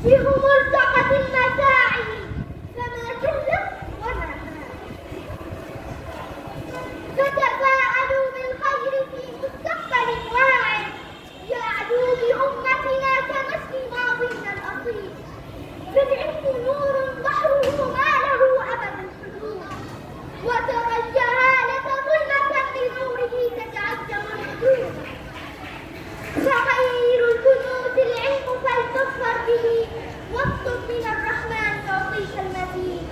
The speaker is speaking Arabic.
بمرتقة المساعي فما كلف وما مات. فتفاءلوا بالخير في مستقبل واعد يعدو بأمتنا كمثل ماضينا الأصيل. فالعلم نور بحره ما له أبد الحدود، وترى الجهالة ظلمة بنوره تتعجب الحدود. فخير الكنوز العلم فلتظفر به، واطلب من الرحمن يعطيك المزيد.